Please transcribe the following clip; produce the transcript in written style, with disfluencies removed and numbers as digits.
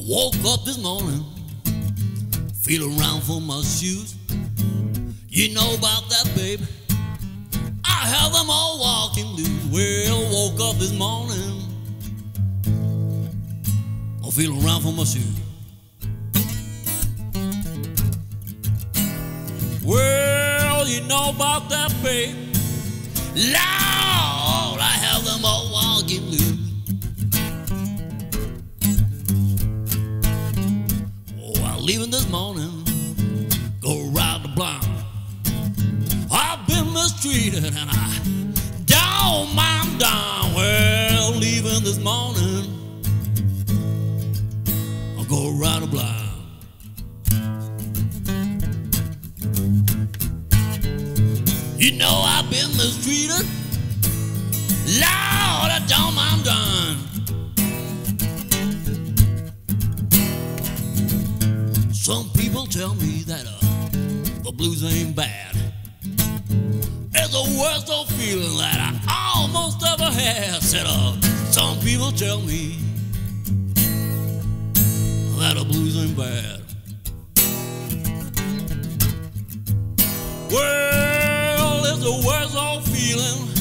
Woke up this morning, feel around for my shoes. You know about that, baby. I have them all walking loose. Well, woke up this morning, I feel around for my shoes. Well, you know about that, babe. Lord, I have them all walking loose. Leaving this morning, go ride the block. I've been mistreated and I don't mind down. Well, leaving this morning, I'll go ride the block. You know I've been mistreated, Lord, I don't mind down. Some people tell me that the blues ain't bad. It's the worst old feeling that I almost ever had. Said, some people tell me that the blues ain't bad. Well, it's the worst old feeling